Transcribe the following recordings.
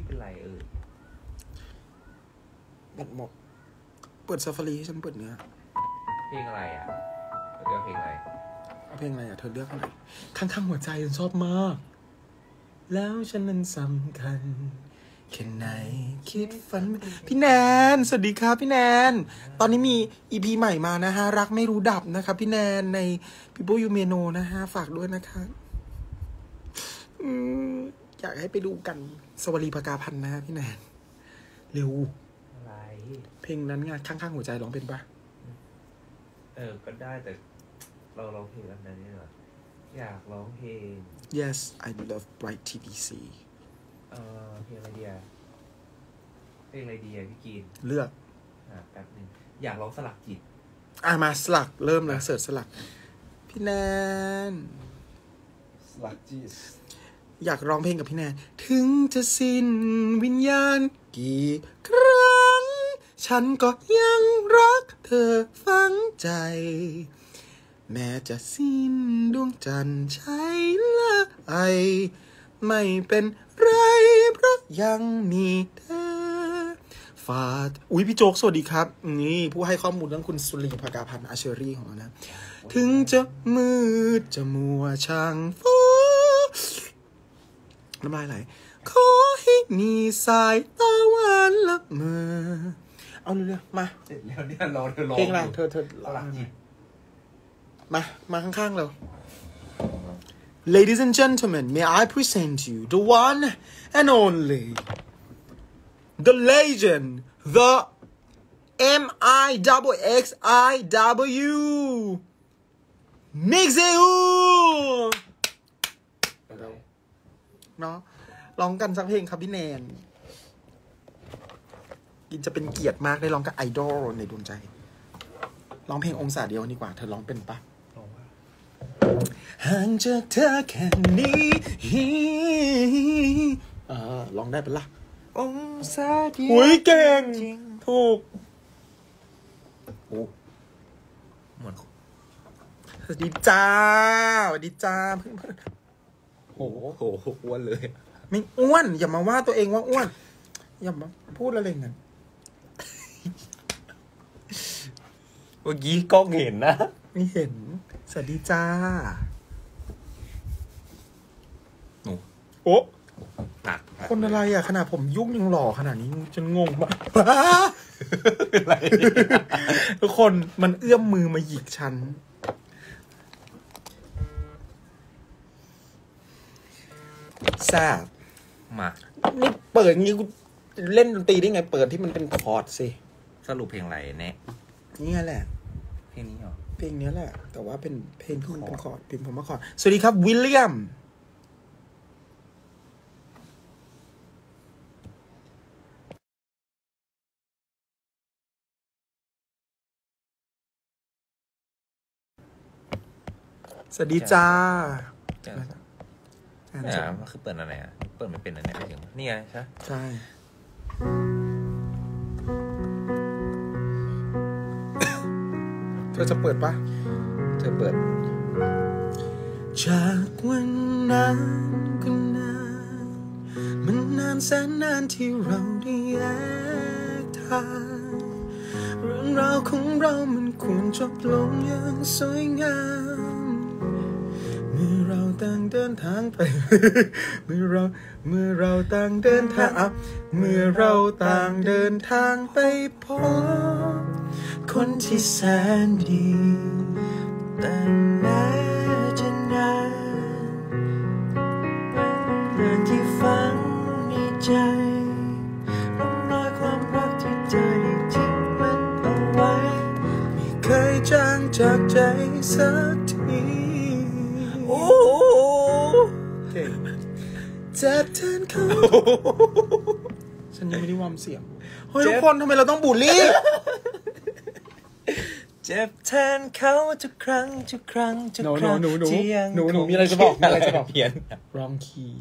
เป็นไรแบตหมดเปิดซาฟารีให้ฉันเปิดเนื้อเพลงอะไรอ่ะเลือกเพลงอะไรเอาเพลงอะไรอ่ะเธอเลือกอะไรข้างๆหัวใจฉันชอบมากแล้วฉันนั้นสำคัญแค่ไหนคิดฝันพี่แนนสวัสดีครับพี่แนนตอนนี้มี EP ใหม่มานะฮะรักไม่รู้ดับนะครับพี่แนนใน People You May Know นะฮะฝากด้วยนะคะอยากให้ไปดูกันสวรีภกาพันธ์นะฮะพี่แนนเร็วอะไรเพลงนั้นไงข้างๆหัวใจร้องเป็นปะก็ได้แต่เราร้องเพลงอันนั้นเนี่ยอยากร้องเพลง Yes I love Bright TBC เพลงอะไรดีอ่ะพี่กีนเลือกแป๊บนึงอยากร้องสลักจิตมาสลักเริ่มนะเสิร์ชสลักพี่แนนสลักจิตอยากร้องเพลงกับพี่แนนถึงจะสิ้นวิญญาณกี่ครั้งฉันก็ยังรักเธอฝังใจแม้จะสิ้นดวงจันทร์ใช้ละไอไม่เป็นไรเพราะยังมีเธอฝากพี่โจ๊กสวัสดีครับนี่ผู้ให้ข้อมูลเรื่องคุณสุรีภกาพันธ์อาเชอรี่ของเรานะถึงจะมืดจะมัวช่างฟ้าน้ำลายไหลขอให้มีสายตาหวานละเมอเอาเรื่องมาเสร็จแล้วเนี่ยรอเธอร้องเพลงอะไรเธอสลักจิตมาข้างๆเรา Ladies and gentlemen, may I present you the one and only, the legend, the MIXXIW, Mixeu เนาะร้องกันสักเพลงครับพี่แนนกินจะเป็นเกียรติมากได้ร้องกับไอดอลในดวงใจร้องเพลงองศาเดียวดีกว่าเธอร้องเป็นปะห่างจากเธอแค่นี้ร้องได้ปะล่ะองศาเดียวเก่งถูกเหมือนสวัสดีจ้าสวัสดีจ้าเพื่อนโอ้โหอ้วนเลยไม่อ้วนอย่ามาว่าตัวเองว่าอ้วนอย่ามาพูดอะไรเงี้ยเมื่อกี้กล้องเห็นนะไม่เห็นสวัสดีจ้าโอ้คนอะไรอ่ะขนาดผมยุ่งยังหล่อขนาดนี้จนงงมากเป็นไรทุกคนมันเอื้อมมือมาหยิกฉันแซ่บมานี่เปิดงี้กูเล่นดนตรีได้ไงเปิดที่มันเป็นคอร์ดสิสรุปเพลงอะไรเนี่ยนี่แหละเพลงนี้เหรอเพลงนี้แหละแต่ว่าเป็นเพลงที่มันเป็นคอร์ดพิมพ์ผมมาคอร์ดสวัสดีครับวิลเลียมสวัสดีจ้ามันคือเปิดอะไรอ่ะเปิดไม่เป็นอะไรไม่ถึงนี่ไงใช่ใช่เธอจะเปิดปะเธอเปิดจากวันนั้นก็นานมันนานแสนนานที่เราได้แยกทางเรื่องราวของเรามันควรจบลงอย่างสวยงามเมื่อเราต่างเดินทางไป เมื่อเราต่างเดินทางเมื่อเราต่างเดินทางไปพบคนที่แสนดีแต่แม้จะนานที่ฝังในใจร่องรอยความรักที่เธอได้ทิ้งมันเอาไว้ไม่เคยจางจากใจสักทีโอ้เก่งเจ็บแทนเขาฉันยังไม่ได้วอร์มเสียงเฮ้ยทุกคนทำไมเราต้องบูลลี่เจ็บแทนเขาทุกครั้งที่ยังหนูมีอะไรจะบอกเพี้ยน wrong key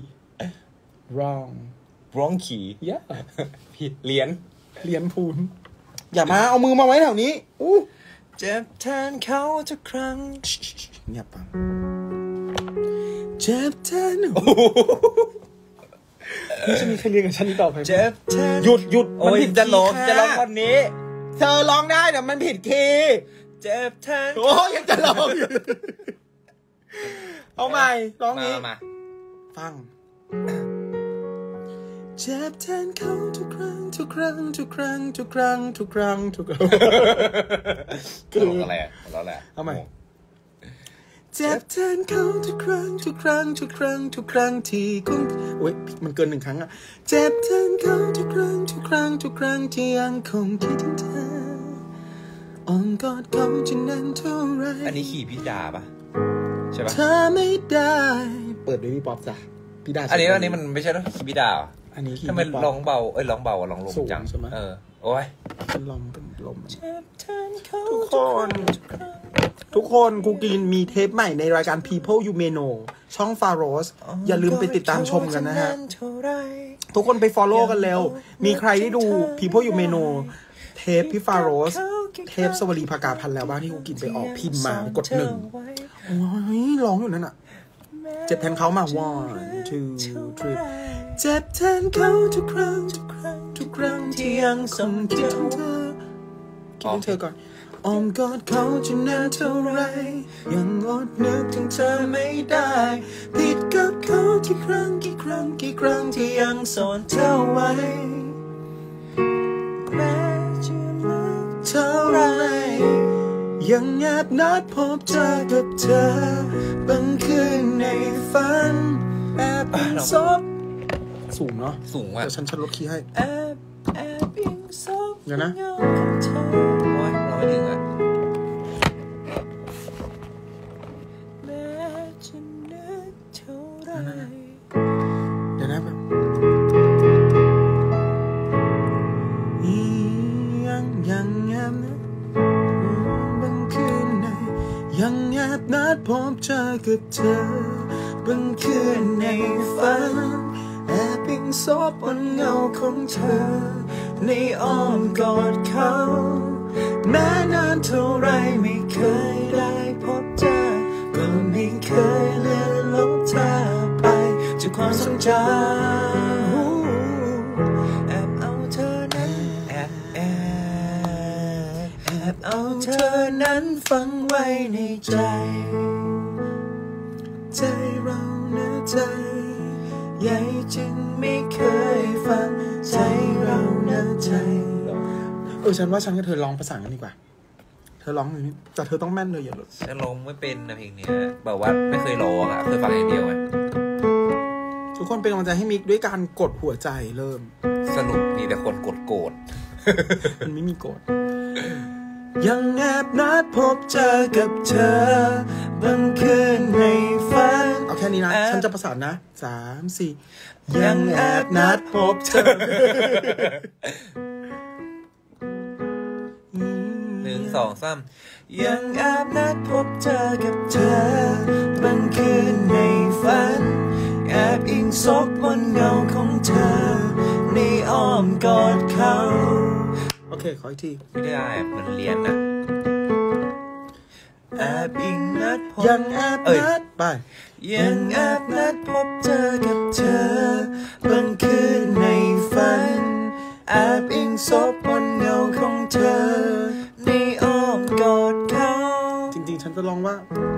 wrong key yeah เลียนพูนอย่ามาเอามือมาไว้แถวนี้เจ็บแทนเขาทุกครั้งเงียบปังเจ็บแทนนี่จะมีใครเรียนกับฉันอีกต่อไปเจ็บแทนหยุดมันผิดคีย์จะร้องคนนี้เธอร้องได้แต่มันผิดคีย์เจ็บแทนโอ้ยังจะร้องอยู่เอาใหม่ร้องนี้มาฟังเจ็บแทนเขาทุกครั้งทุกครั้งทุกครั้งทุกครั้งทุกครั้งทุกครั้งคืออะไรแล้วแหละเอาใหม่เจ็บแทนเขาทุกครั้งทุกครั้งทุกครั้งทุกครั้งที่คุณโอ้ยมันเกิน1 ครั้งอะเจ็บแทนเขาทุกครั้งทุกครั้งทุกครั้งที่ยังคงคิดถึงเธออ้อมกอดเขาจะนานเท่าไรอันนี้ขี่พี่ดาปะใช่ปะเธอไม่ได้เปิดด้วยพี่ป๊อปจ้ะพี่ดาอันนี้มันไม่ใช่ต้องขี่พี่ดาอันนี้ทำไมร้องเบาร้องเบาร้องลงจังใช่ไหมโอ้ยเป็นลมทุกคนกูกินมีเทปใหม่ในรายการ People You May Know ช่อง Faros อย่าลืมไปติดตามชมกันนะฮะทุกคนไป follow กันเร็วมีใครได้ดู People You May Know เทปพี่ Faros เทปสวลีภากาพันธ์แล้วบ้างที่กูกินไปออกพิมพ์มากด1โอ้ยร้องอยู่นั่นอะเจ็บแทนเขามา 1 2 3เจ็บแทนเขาทุกครั้งทุกครั้งที่ยังคงคิดถึงเธอคิดถึงเธอก่อนอ้อมกอดเขาจะนานเท่าไรยังอดนึกถึงเธอไม่ได้ผิดกับเขากี่ครั้งที่ยังสอนเธอไว้แม้จะลึกเท่าไรยังแอบนัดพบเจอกับเธอบางคืนในฝันแอบซบสูงเนาะสูงอ่ะเดี๋ยวฉันลดคีย์ให้แอบอิงซบเดี๋ยวนะโอ้ยร้อยถึงอ่ะเดี๋ยวนะแบบยังแอบนะบางคืนในยังแอบนัดพบเจอกับเธอบางคืนในฝันแอบอิงซบบนเงาของเธอในอ้อมกอดเขาแม้นานเท่าไรไม่เคยได้พบเจอก็ไม่เคยเลือนลบเธอไปจากความทรงจำแอบเอาเธอนั้นแอบเอาเธอนั้นฝังไว้ในใจเรานะใจใหญ่จึงไม่เคยฟังใจเรานะใจฉันว่าฉันกับเธอร้องประสานกันดีกว่าเธอร้องอย่างนี้แต่เธอต้องแม่นเลยอย่าหลุดฉันร้องไม่เป็นนะเพลงนี้แบบว่าไม่เคยร้องเคยฟังอย่างเดียวทุกคนเป็นกำลังใจให้มิกด้วยการกดหัวใจเริ่มสนุกมีแต่คนโกรธมันไม่มีโกรธยังแอบนัดพบเจอกับเธอบางคืนในฝันเอาแค่นี้นะฉันจะประสานนะ3 4ยังแอบนัดพบเธอ 1 2 3 ยังแอบนัดพบเจอกับเธอบางคืนในฝันแอบอิงซบบนเงาของเธอในอ้อมกอดเขาโอเคขออีกทีไม่ได้มันเรียนนะแอบอิงนัดพบยังแอบนัดไปยังแอบนัดพบเจอกับเธอบางคืนในฝันแอบอิงซบบนเงาของเธอในอ้อมกอดเขาจริงๆฉันจะลองว่า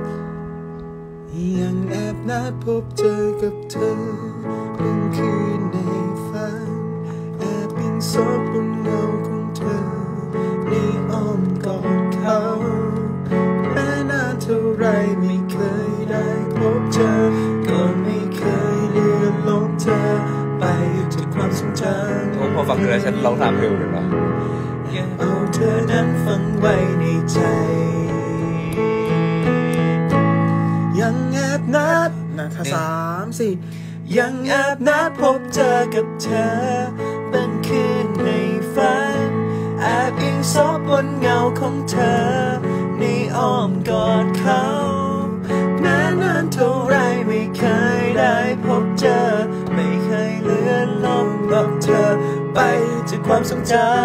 ยังแอบนัดพบเจอกับเธอบางคืนในฝันแอบอิงซบบนเงาของเธอในอ้อมกอดเขาแม้นานเท่าไรไม่เคยได้พบเจอก็ไม่เคยเลือนลบเธอไปจากความทรงจำพอฟังเลยฉันร้องตามเร็วเลยเนาะเอาเธอนั้นฝังไว้ในใจยังแอบนัดนะถ้า3 4ยังแอบนัดพบเจอกับเธอบางคืนในฝันแอบอิงซบบนเงาของเธอในอ้อมกอดเขาแม้นานเท่าไรไม่เคยได้พบเจอไม่เคยเลือนลบบอกเธอไปจากความทรงจำ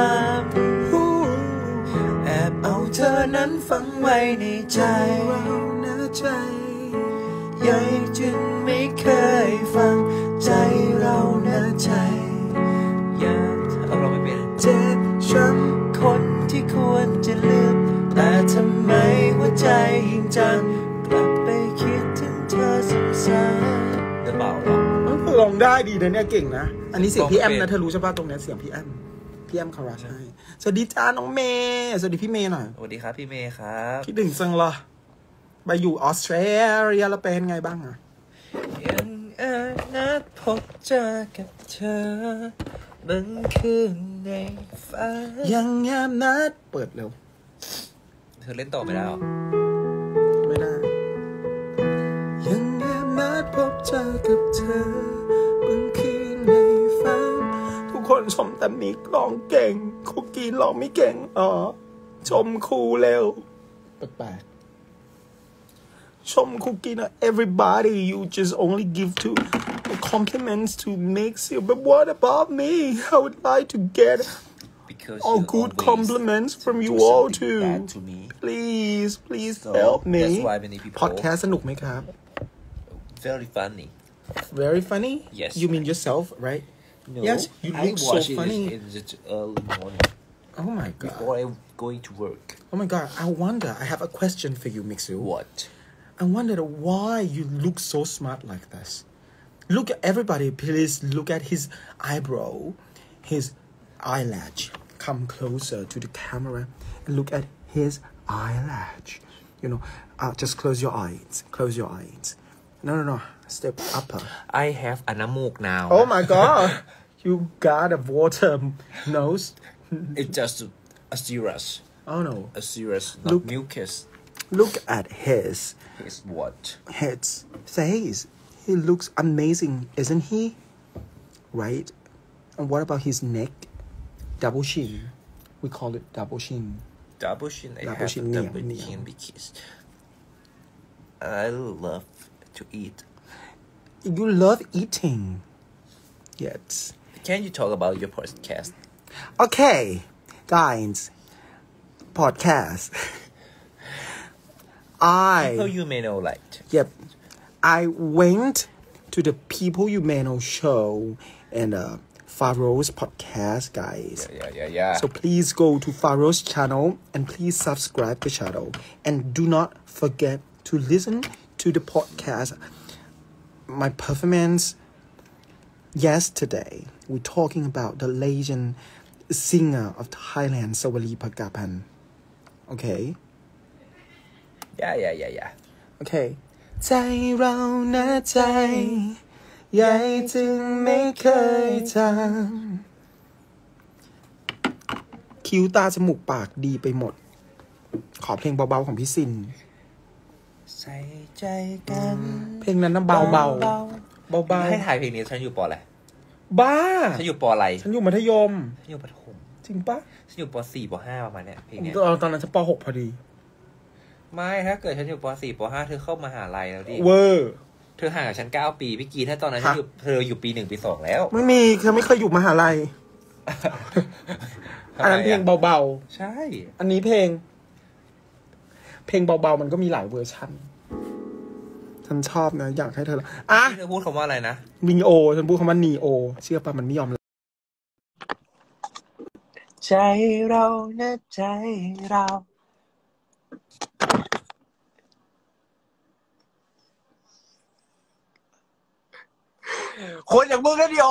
แอบเอาเธอนั้นฝังไว้ในใจเรานะใจใหญ่จึงไม่เคยฟังใจเรานะใจลองได้ดีนะเนี่ยเก่งนะอันนี้เสียงพี่แอมนะเธอรู้ใช่ป่ะตรงนี้เสียงพี่แอมคาราใช่สวัสดีจ้าน้องเมย์สวัสดีพี่เมย์หน่อยสวัสดีครับพี่เมย์ครับคิดถึงจังเลยไปอยู่ออสเตรเลียแล้วเป็นไงบ้างอะยังนัดพบเจอกับเธอมันคืนในฝันยังแงมนัดเปิดเร็วเธอเล่นต่อไปแล้วไม่ได้ยังแงมนัดพบเจอกับเธอมันคืนในฝันทุกคนชมแต่มิกร้องเก่งคุกกี้ร้องไม่เก่งชมครูเร็วแปลกชมคุกกี้นะ everybody you just only give to compliments to mix you but what about me I would like to get because all good compliments from you all too to me. please so help me that's why many people podcast สนุกไหมครับ very funny very funny yes you mean yourself right no yes you look so funny in the early morning oh my god before I'm going to work oh my god I wonder I have a question for you Mixu what I wonder why you look so smart like this. Look at everybody, please look at his eyebrow, his eyelash. Come closer to the camera and look at his eyelash. You know, just close your eyes. Close your eyes. No. Step upper. I have a น้ำมูก now Oh my god. You got a water nose. It's just a serious Oh no. a serious not Look. mucus Look at his what face. He looks amazing, isn't he? Right? And what about his neck? Double chin. We call it double chin. double chin I Double have chin, a double near. chin because I love to eat You love eating. Yes. can you talk about your podcast Okay, guys. Podcast. people you may know like Yep. I went to the People You May Know show and Faro's podcast, guys. yeah So please go to Faro's channel and please subscribe the channel. And do not forget to listen to the podcast. My performance yesterday, we're talking about the legend singer of Thailand, Sawali Phagapan. Okay? yeah Okay. ใจเรานะใจใหญ่จึงไม่เคยจำคิ้วตาจมูกปากดีไปหมด ขอเพลงเบาๆของพี่ซินใส่ใจกันเพลงนั้นนะเบาๆเบาๆให้ถ่ายเพลงนี้ฉันอยู่ปออะไรบ้าฉันอยู่ปออะไรฉันอยู่มัธยมฉันอยู่ประถมจริงปะฉันอยู่ป .4 ป .5 ประมาณเนี้ยเพลงเนี้ยตอนนั้นฉันป .6 พอดีไม่ถ้าเกิดฉันอยู่ป .4 ป .5 เธอเข้ามหาลัยแล้วดิเวอร์เธอห่างกับฉัน9 ปีพี่กีถ้าตอนนั้นเธออยู่ปี 1 ปี 2แล้วไม่มีเธอไม่เคยอยู่มหาลัย อันนั้นเพลงเบาใช่ๆอันนี้เพลงเบาๆมันก็มีหลายเวอร์ชันฉันชอบนะอยากให้เธอเธอพูดคำว่าอะไรนะวิงโอฉันพูดคำว่านีโอเชื่อป่ะมันไม่ยอมใจเรานะใจเราคนอย่างมึงนะนิโอ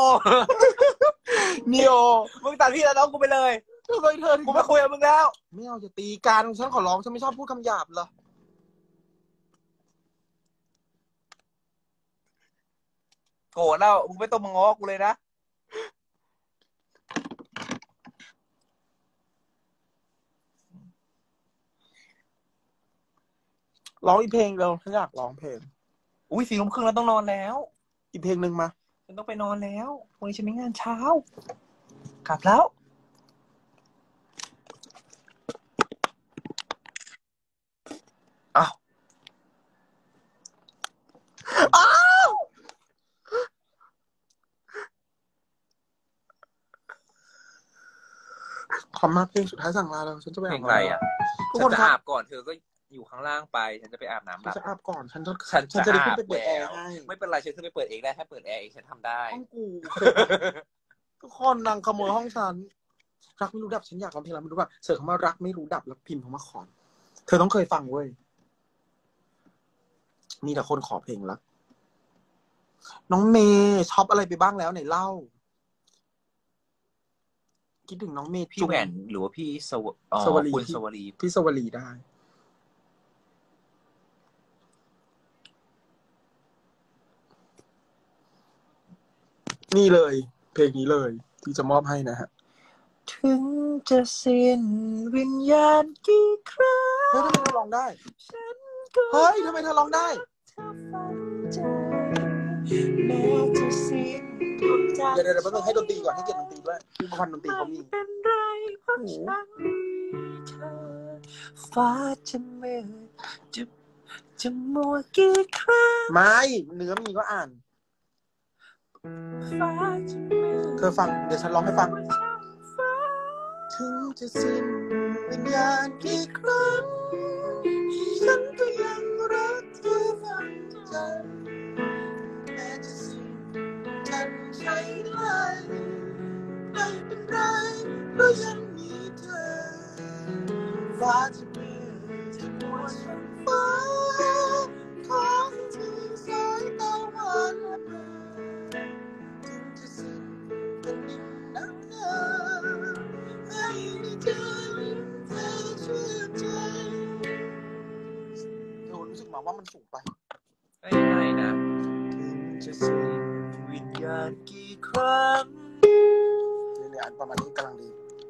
มึงตัดพี่แล้วน้องกูไปเลยทำไมเธอกูไม่คุยกับมึงแล้วไม่เอาจะตีกันฉันขอร้องฉันไม่ชอบพูดคำหยาบเหรอโกรธแล้วมึงไม่ต้องมาง้อกูเลยนะร้องอีกเพลงเร็วฉันอยากร้องเพลงอุ้ย4 ทุ่มครึ่งแล้วต้องนอนแล้วอีกเพลงหนึ่งมาฉันต้องไปนอนแล้ววันนี้ฉันมีงานเช้ากลับแล้วอ้าวขอมาเพลงสุดท้ายสั่งลาแล้วฉันจะไปอาบน้ำเพลงอะไรอ่ะทุกคนจะอาบก่อนเธอก็อยู่ข้างล่างไปฉันจะไปอาบน้ำฉันจะอาบก่อนฉันจะได้ขึ้นไปเปิดแอร์ให้ไม่เป็นไรฉันขึ้นไปเปิดเองได้ถ้าเปิดแอร์เองฉันทำได้ห้องกูทุกคนนางขโมยห้องฉันรักไม่รู้ดับฉันอยากร้องเพลงรักไม่รู้ดับเสิร์ฟคำว่ารักไม่รู้ดับแล้วพิมพ์คำว่าขอนเธอต้องเคยฟังเว้ยมีแต่คนขอเพลงรักน้องเมย์ช็อปอะไรไปบ้างแล้วไหนเล่าคิดถึงน้องเมย์พี่แหวนหรือว่าพี่สวรีคุณสวรีพี่สวรีได้นี่เลยเพลงนี้เลยที่จะมอบให้นะฮะถึงจะสิ้นวิญญาณกี่ครั้งเฮ้ยทำไมเธอร้องได้ฉันก็เฮ้ยทำไมเธอร้องได้เธอฝังใจแม้จะสิ้นดวงใจเดี๋ยวแป๊บนึงให้ดนตรีก่อนให้เกียรติดนตรีด้วยพี่ประพันธ์ดนตรีเขามีไม่เป็นไรเพราะฉันมีเธอฟ้าจะมืดจะมัวกี่ครั้งไม่เนื้อมีก็อ่านฟ้าจะมืดเธอฟังเดี๋ยวฉันร้องให้ฟังฟ้าถึงจะสิ้นวิญญาณกี่ครั้งฉันก็ยังรักเธอฝังใจแม้จะสิ้นฉันใช้ได้ไม่เป็นไรเพราะยังมีเธอฟ้าจะมืดจะมัวช่างฟ้าขอให้เธอสายตะวันถึงจะสิ้นเป็นดินน้ำเงินให้ได้เจอยิ้มเธอชื่นใจโอ้รู้สึกมาว่ามันสูงไปไม่นะถึงจะสิ้นวิญญาณกี่ครั้งเนี่ยอันประมาณนี้กำลังดี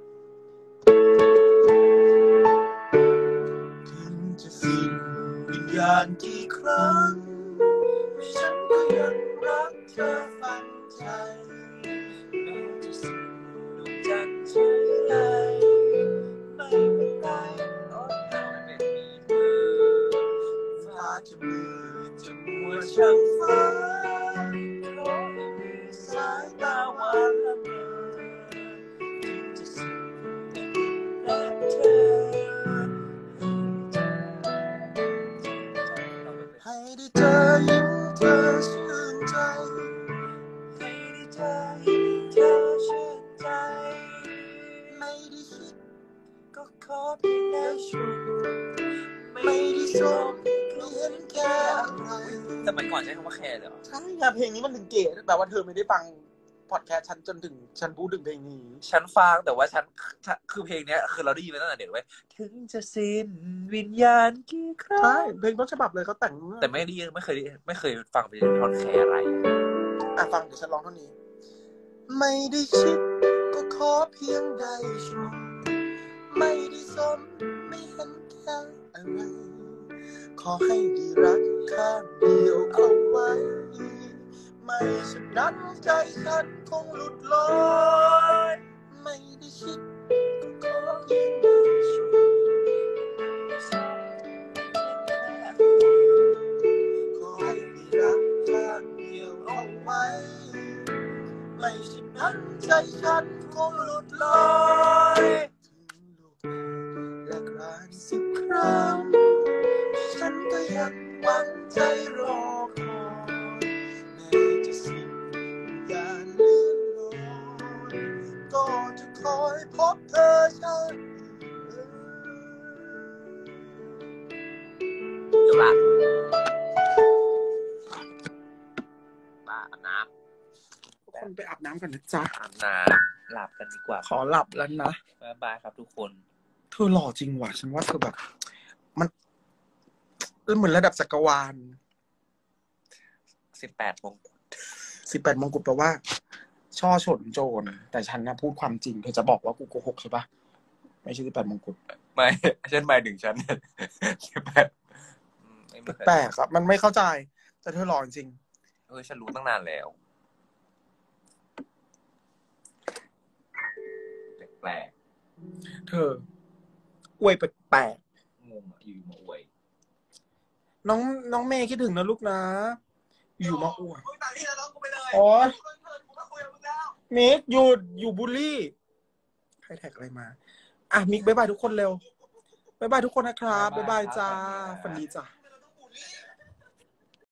ถึงจะสิ้นวิญญาณกี่ครั้งฉันก็ยังรักเธอฝังใจแม้จะสิ้นดวงจันทร์ใช้ไหลไม่เป็นไรโอ้ยเราไม่มีเธอฟ้าจะมืดจะมัวช่างฟ้าขอให้มีสายตาหวานละเมอถึงจะสิ้นรักเธอให้ได้เจอยิ้มเธอชื่นใจให้ได้เจอยิ้มเธอชื่นใจไม่ได้คิดก็ขอเพียงได้ชมไม่ได้ชมก็เห็นแค่อะไรสมัยก่อนใช้คำว่าแคร์เลยเหรอใช่ไงเพลงนี้มันถึงเก๋แบบว่าเธอไม่ได้ฟังพอดแคสต์ฉันจนถึงฉันพูดถึงเพลงนี้ฉันฟังแต่ว่าฉันคือเพลงเนี้ยคือเราได้ยินมาตั้งแต่เด็กไว้ถึงจะสิ้นวิญญาณกี่ครั้ใช่งเพลงต้นฉบับเลยเขาแต่งแต่ไม่ได้ยินไม่เคยฟังเป็นท่อนแคร์อะไรฟังเดี๋ยวฉันร้องเท่านี้ ไม่ได้คิดก็ขอเพียงได้ชมไม่ได้สมไม่เห็นแค่อะไร ขอให้ได้รักข้างเดียวเข้าไว้ไม่ฉะนั้นใจฉันคงหลุดลอยไม่ได้คิดก็ขอเพียงได้ชมขอให้ได้รักข้างเดียวเอาไว้ไม่ฉะนั้นใจฉันคงหลุดลอยถึงโลกและกลาย10 ครั้งฉันก็ยังหวังใจรอคอยแม้จะสิ้นยานเลื่อนลอยก็จะคอยพบเธอฉันจบละบ้าอาบน้ทุกคนไปอาบน้ำกันนะจ๊ะำอาบน้ำหลับกันดีกว่าขอหลับแล้วนะบ๊ายบายครับทุกคนเธอหล่อจริงว่ะฉันว่าเธอแบบมันเหมือนระดับจักรวาล 18 มงกุฎ 18 มงกุฎแปลว่าช่อฉนโจรแต่ฉันนะพูดความจริงเธอจะบอกว่ากูโกหกใช่ปะไม่ใช่18 มงกุฎไม่ฉันหมายถึงฉัน 18 แปลกครับมันไม่เข้าใจแต่เธอหล่อจริงฉันรู้ตั้งนานแล้วแปลกเธออวยแปลกๆงงอยู่มาอวยน้องเมย์คิดถึงนะลูกนะ อยู่มาอวดโอ๊ยมิกอยู่บูลลี่ใครแท็กอะไรมามิกบ๊ายบายทุกคนเร็วบ๊ายบายทุกคนนะครับบ๊ายบายจ้าฝันดีจ้า